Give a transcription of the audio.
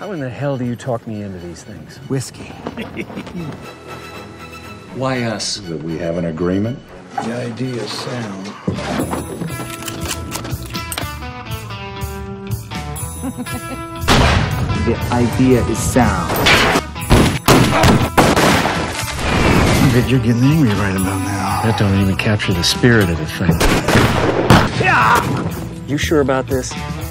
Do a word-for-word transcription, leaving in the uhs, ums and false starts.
How in the hell do you talk me into these things? Whiskey. Why us? That we have an agreement? The idea is sound. The idea is sound. I bet you're getting angry right about now. That don't even capture the spirit of the thing. You sure about this?